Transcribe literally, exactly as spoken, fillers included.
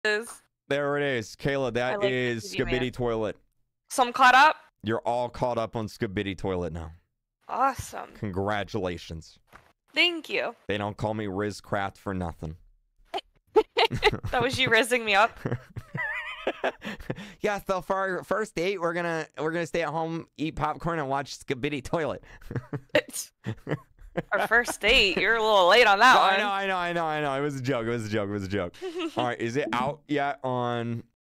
is. There it is. Kayla, that like is Skibidi Toilet. So I'm caught up? You're all caught up on Skibidi Toilet now. Awesome. Congratulations. Thank you. They don't call me KreekCraft for nothing. That was you rizzing me up? Yeah, so for our first date, we're gonna we're gonna stay at home, eat popcorn, and watch Skibidi Toilet. Our first date. You're a little late on that no, one. I know, I know, I know, I know. It was a joke. It was a joke. It was a joke. All right, is it out yet on